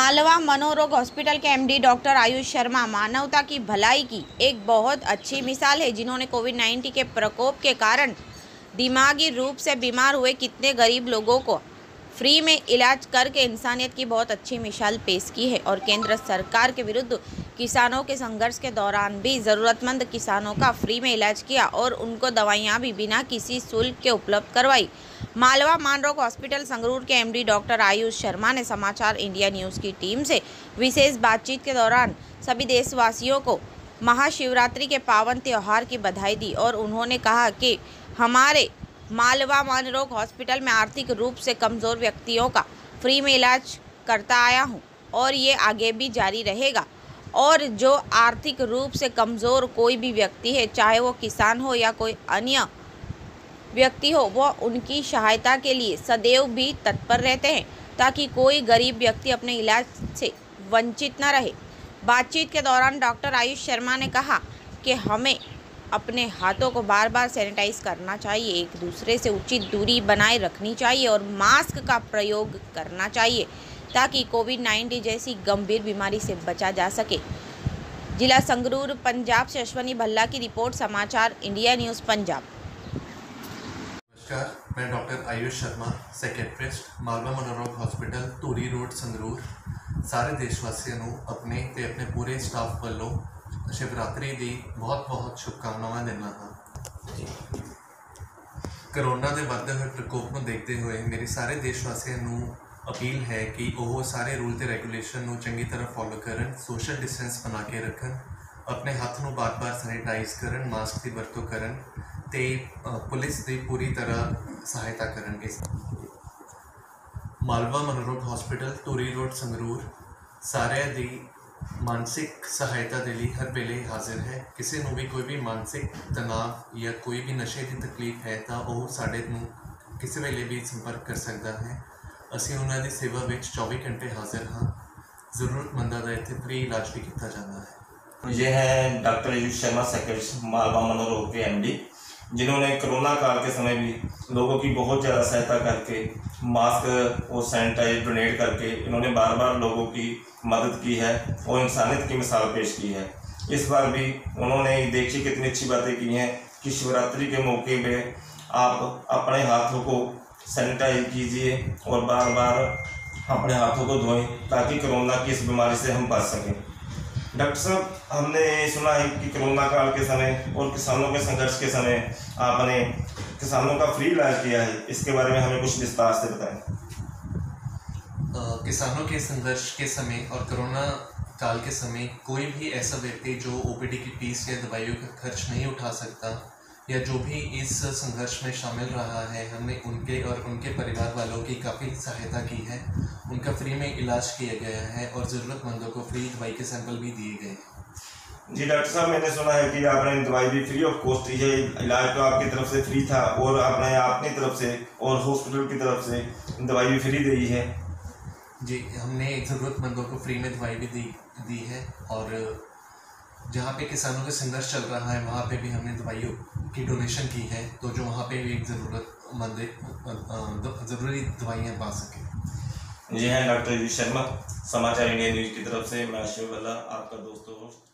मालवा मनोरोग हॉस्पिटल के MD doctor Ayush Sharma मानवता की भलाई की एक बहुत अच्छी मिसाल है, जिन्होंने कोविड-19 के प्रकोप के कारण दिमागी रूप से बीमार हुए कितने गरीब लोगों को फ्री में इलाज करके इंसानियत की बहुत अच्छी मिसाल पेश की है। और केंद्र सरकार के विरुद्ध किसानों के संघर्ष के दौरान भी ज़रूरतमंद किसानों का फ्री में इलाज किया और उनको दवाइयाँ भी बिना किसी शुल्क के उपलब्ध करवाई। मालवा मनोरोग हॉस्पिटल संगरूर के एमडी डॉक्टर आयुष शर्मा ने समाचार इंडिया न्यूज़ की टीम से विशेष बातचीत के दौरान सभी देशवासियों को महाशिवरात्रि के पावन त्यौहार की बधाई दी और उन्होंने कहा कि हमारे मालवा मनोरोग हॉस्पिटल में आर्थिक रूप से कमज़ोर व्यक्तियों का फ्री में इलाज करता आया हूं और ये आगे भी जारी रहेगा। और जो आर्थिक रूप से कमज़ोर कोई भी व्यक्ति है, चाहे वो किसान हो या कोई अन्य व्यक्ति हो, वो उनकी सहायता के लिए सदैव भी तत्पर रहते हैं ताकि कोई गरीब व्यक्ति अपने इलाज से वंचित न रहे। बातचीत के दौरान डॉक्टर आयुष शर्मा ने कहा कि हमें अपने हाथों को बार बार सैनिटाइज करना चाहिए, एक दूसरे से उचित दूरी बनाए रखनी चाहिए और मास्क का प्रयोग करना चाहिए ताकि कोविड-19 जैसी गंभीर बीमारी से बचा जा सके। जिला संगरूर पंजाब से अश्वनी भल्ला की रिपोर्ट, समाचार इंडिया न्यूज़ पंजाब। नमस्कार, मैं डॉक्टर आयुष शर्मा, सैकेट्रिस्ट, मालवा मनोरोग हॉस्पिटल टूरी रोड संगरूर। सारे देशवासियों ਨੂੰ अपने पूरे स्टाफ ਵੱਲੋਂ शिवरात्रि की बहुत शुभकामनावां देना हाँ। करोना के बढ़ते हुए प्रकोप में देखते हुए मेरी सारे देशवासियों को अपील है कि वह सारे रूल ते रेगूलेशन को चंगी तरह फॉलो करन, सोशल डिस्टेंस बना के रखन, अपने हाथ को बार बार सैनिटाइज करन, मास्क की वरतों करन ते पुलिस की पूरी तरह सहायता करन। इस मालवा मनोरोग हॉस्पिटल टूरी रोड संगरूर सारे दी मानसिक सहायता के लिए हर वेले हाजिर है। किसी को भी कोई भी मानसिक तनाव या कोई भी नशे की तकलीफ है तो वह साढ़े किसी वेले भी संपर्क कर सकता है। असी उन्होंने सेवा में 24 घंटे हाजिर हाँ। जरूरतमंदा का इतने फ्री इलाज भी किया जाता है। ये है डॉक्टर आयुष शर्मा, सेक्रेटरी मालवा मनोरोग के एमडी, जिन्होंने कोरोना काल के समय भी लोगों की बहुत ज़्यादा सहायता करके मास्क और सैनिटाइज डोनेट करके इन्होंने बार बार लोगों की मदद की है और इंसानियत की मिसाल पेश की है। इस बार भी उन्होंने देखिए कितनी अच्छी बातें की हैं कि शिवरात्रि के मौके पे आप अपने हाथों को सैनिटाइज कीजिए और बार बार अपने हाथों को धोएं ताकि कोरोना की इस बीमारी से हम बच सकें। डॉक्टर साहब, हमने सुना है कि कोरोना काल के समय और किसानों के संघर्ष के समय आपने किसानों का फ्री इलाज किया है, इसके बारे में हमें कुछ विस्तार से बताएं। किसानों के संघर्ष के समय और कोरोना काल के समय कोई भी ऐसा व्यक्ति जो ओपीडी की फीस या दवाइयों का खर्च नहीं उठा सकता या जो भी इस संघर्ष में शामिल रहा है, हमने उनके और उनके परिवार वालों की काफ़ी सहायता की है। उनका फ्री में इलाज किया गया है और ज़रूरतमंदों को फ्री दवाई के सैंपल भी दिए गए हैं। जी डॉक्टर साहब, मैंने सुना है कि आपने दवाई भी फ्री ऑफ कॉस्ट दी है, इलाज तो आपकी तरफ से फ्री था और आपने अपनी तरफ से और हॉस्पिटल की तरफ से दवाई भी फ्री दी है। जी, हमने ज़रूरतमंदों को फ्री में दवाई भी दी है और जहाँ पे किसानों का संघर्ष चल रहा है वहाँ पे भी हमने दवाइयों की डोनेशन की है, तो जो वहाँ पे भी एक ज़रूरतमंद ज़रूरी दवाइयाँ पा सकें। जी हैं डॉक्टर आयुष शर्मा, समाचार इंडिया न्यूज़ की तरफ से मैं शिव भल्ला, आपका दोस्त हूँ।